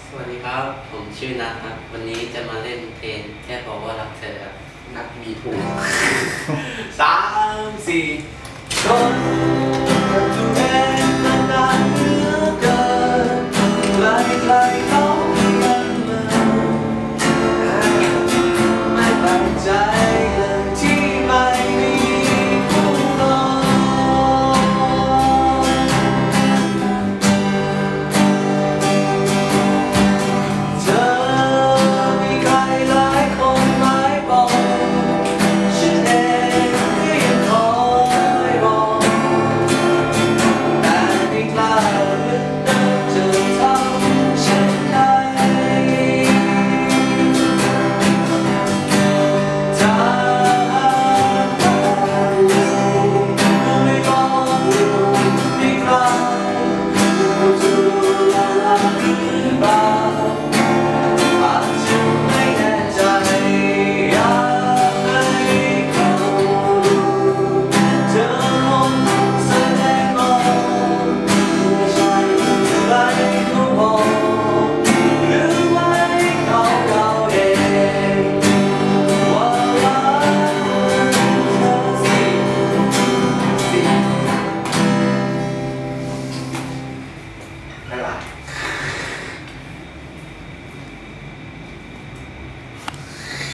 สวัสดีครับผมชื่อนัทครับวันนี้จะมาเล่นเพลงแค่บอกว่ารักเธอครับนัทมีถูก3 4คนกับตัวเองนานเหลือเกินไกล